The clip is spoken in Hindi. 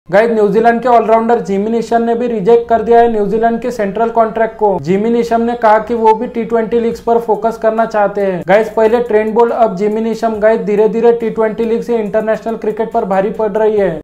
गाइस न्यूजीलैंड के ऑलराउंडर जिमी नीशम ने भी रिजेक्ट कर दिया है न्यूजीलैंड के सेंट्रल कॉन्ट्रैक्ट को। जिमी नीशम ने कहा कि वो भी टी20 लीग्स पर फोकस करना चाहते हैं। गाइस पहले ट्रेंट बोल्ट अब जिमी नीशम। गाइस धीरे धीरे टी20 लीग से इंटरनेशनल क्रिकेट पर भारी पड़ रही है।